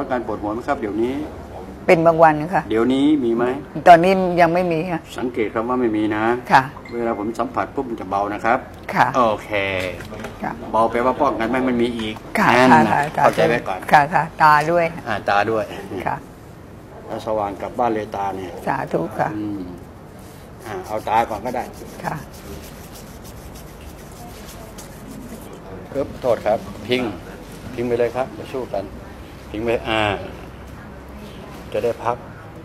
อนการปวดหัวไหมครับเดี๋ยวนี้เป็นบางวันค่ะเดี๋ยวนี้มีไหมตอนนี้ยังไม่มีค่ะสังเกตครับว่าไม่มีนะค่ะเวลาผมสัมผัสปุ๊บมันจะเบานะครับค่ะโอเคเบาแปลว่าป้องกันไม่มันมีอีกค่ะเข้าใจไว้ก่อนค่ะตาด้วยตาด้วยค่ะแล้วสว่างกลับบ้านเลยตาเนี่ยสาธุค่ะเอาตาก่อนก็ได้ค่ะปึ๊บโทษครับพิงไปเลยครับจะสู้กันพิงไปจะได้พัก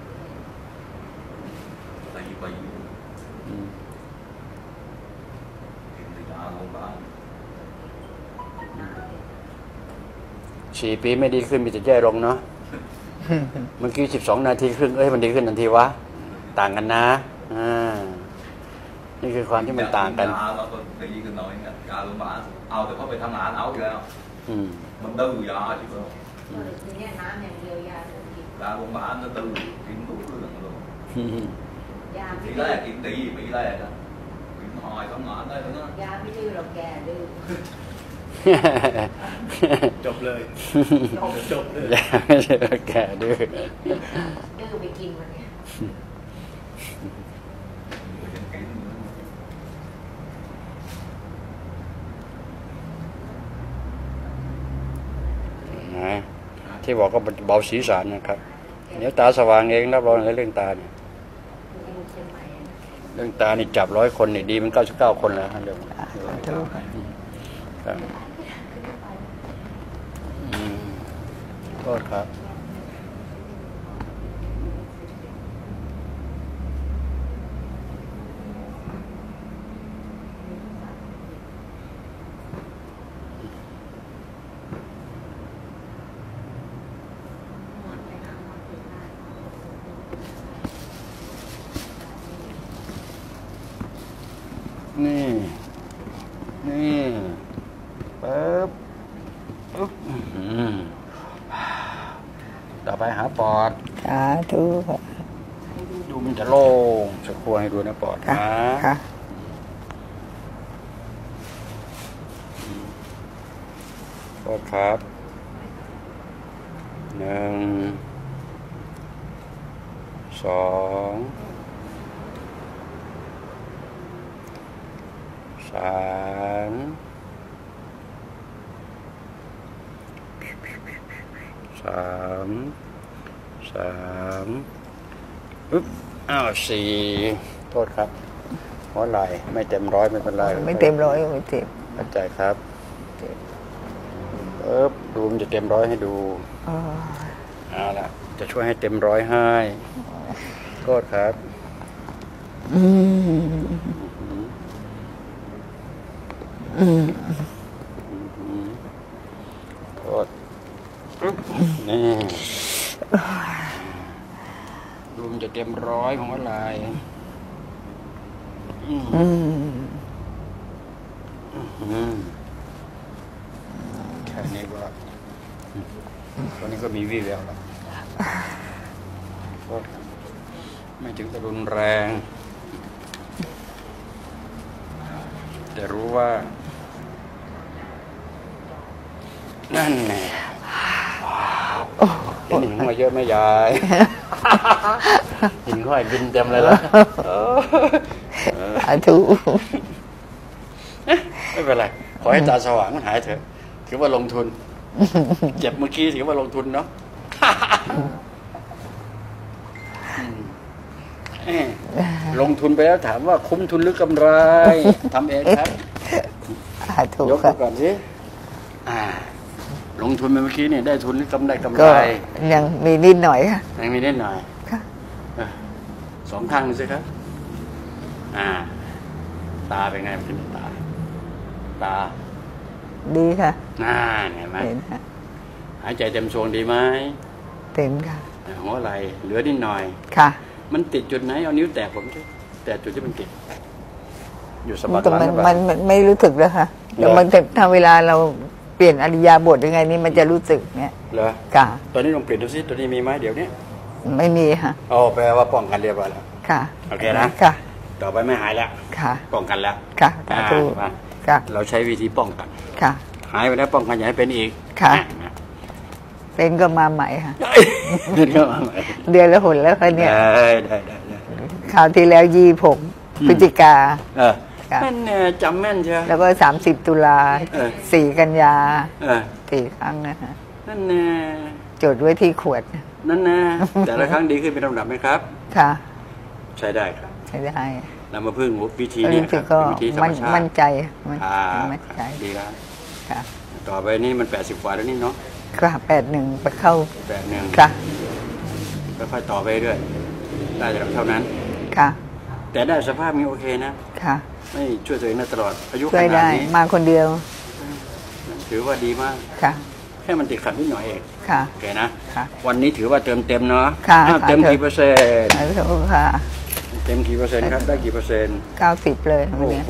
4 ปีไม่ดีขึ้นมีแต่แย่ลงเนาะเมื่อกี้12 นาทีครึ่งมันดีขึ้นทันทีวะต่างกันนะนี่คือความที่มันต่างกันเอาแต่เขาไปทำงานเอาอยู่แล้วมันดื้อยาใช่ไหมทีนี้น้ำอย่างเดียวยาโรงพยาบาลnóดื้อกินทุกเรื่องเลยทีแรกกินตีปีแรกนะกินหอยทำงานได้แล้วนะยาไม่ดื้อหรอกแกดื้อจบเลยยาไม่ใช่แกดื้อไปกินมันไงที่บอกก็เบาศีรษะนะครับเดี๋ยวตาสว่างเองรับรองในเรื่องตาเนี่ยเรื่องตานี่จับ100 คนนี่ดีมัน99 คนแล้วเรื่องโทษครับนี่ปึ๊บต่อไปหาปอดสาธุดูมันจะโล่งสักครู่ให้ดูนะปอดนะโทษครับ1 2 3 ปึ๊บ4โทษครับหัวไหล่ไม่เต็ม100ไม่เป็นไรไม่เต็ม100ไม่เต็มเข้าใจครับปึ๊บดูมันจะเต็ม100ให้ดูเอาล่ะจะช่วยให้เต็ม100ให้โทษครับโทษนี่ดูมันจะเต็ม100ของอะไรแค่นี้ก็ตอนนี้ก็มีวี่แววแล้วไม่ถึงจะรุนแรงแต่รู้ว่านั่นไงหินมาเยอะไหมยายหินค่อยบินเต็มเลยแล้วถูกไม่เป็นไรขอให้ตาสว่างมันหายเถอะถือว่าลงทุนเจ็บเมื่อกี้ถือว่าลงทุนเนาะลงทุนไปแล้วถามว่าคุ้มทุนหรือกำไรทำเองครับยกก่อนสิลงทุนไปเมื่อกี้เนี่ยได้ทุนหรือกำไรยังมีนิดหน่อยค่ะยังมีนิดหน่อยค่ะ2 ข้างสิครับตาเป็นไงเป็นตาดีค่ะเห็นไหมหายใจเต็มทรวงดีไหมเต็มค่ะหัวไหล่เหลือนิดหน่อยค่ะมันติดจุดไหนเอานิ้วแตะผมสิแต่จุดที่มันติดอยู่สะบักหลังมันไม่รู้สึกแล้วค่ะแต่มันถ้าเวลาเราเปลี่ยนอริยาบทยังไงนี่มันจะรู้สึกเนี่ยเหรอค่ะตอนนี้ลองเปลี่ยนดูสิตัวนี้มีไหมเดี๋ยวนี้ไม่มีค่ะแปลว่าป้องกันเรียบร้อยแล้วค่ะโอเคนะค่ะต่อไปไม่หายแล้วค่ะป้องกันแล้วค่ะถูกค่ะเราใช้วิธีป้องกันค่ะหายไปแล้วป้องกันอย่าให้เป็นอีกค่ะเป็นก็มาใหม่ค่ะเดินเข้ามาใหม่เดือนละหนแล้วค่ะเนี่ยได้คราวที่แล้ว26พฤศจิกา ค่ะนั่นแน่จำแม่นใช่ไหมแล้วก็30 ตุลา 4 กันยา 4 ครั้งนะคะนั่นแน่จดไว้ที่ขวดนั่นแน่แต่ละครั้งดีขึ้นเป็นลำดับไหมครับค่ะใช้ได้ครับใช้ได้เรามาพึ่งวิธีนี้รู้คสึรักบก็เป็นวิธีธรรมชาติมั่นใจมั่นครับใจดีแล้วค่ะต่อไปนี่มัน80กว่าแล้วนี่เนาะค่ะ81ไปเข้า 81 ค่ะค่อยๆต่อไปเรื่อยได้แต่เท่านั้นค่ะแต่ได้สภาพนี้โอเคนะค่ะไม่ช่วยตัวเองได้ตลอดอายุขช่วยนาดได้นี้มาคนเดียวถือว่าดีมากค่ะแค่มันติดขัดนิดหน่อยเองค่ะโอเคนะค่ะวันนี้ถือว่าเต็มเนาะค่ะเต็มค่ะกี่เปอร์เซ็นต์ขอโทษค่ะเต็มกี่เปอร์เซ็นต์ครับได้กี่เปอร์เซ็นต์ 90 เลยวันโอ้นี้โห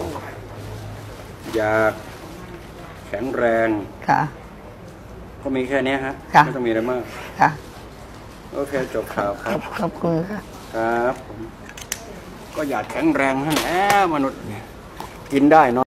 อยากแข็งแรงค่ะก็มีแค่นี้ฮะค่ะไม่ต้องมีอะไรมากค่ะโอเคจบข่าวครับขอบคุณค่ะครับผมก็อยากแข็งแรงนั่นแหละมนุษย์เนี่ยกินได้เนอะ